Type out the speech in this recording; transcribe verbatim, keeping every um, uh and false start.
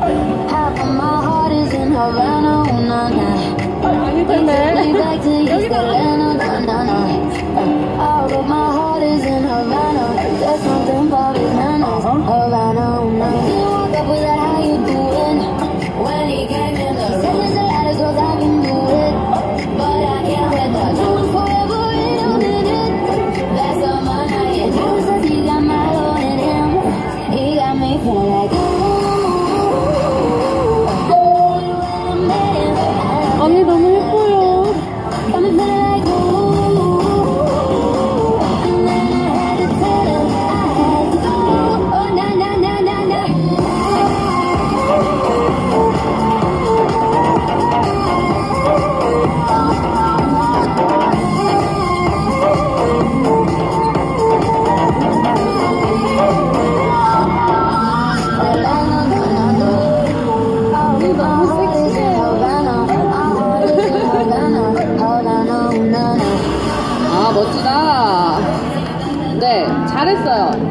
Half of my heart is in Havana, oh, nah, nah. 아니 Take me 근데 back to East Atlanta, nah, nah, nah. All of my heart is in Havana. There's something about his manners, Havana, oh, nah. He walk up with that, how you doing? When he came in, the said there's a lot of girls I can do it, but I can't let the truth forever in a minute. That's the man I get. He says he got my Lord in him. He got me feeling like 언니 너무 예뻐요. got me feeling like ooh. And then I had to tell him I had to go. Oh, nah, nah, nah, nah, nah. 아 멋지다. 네 잘했어요.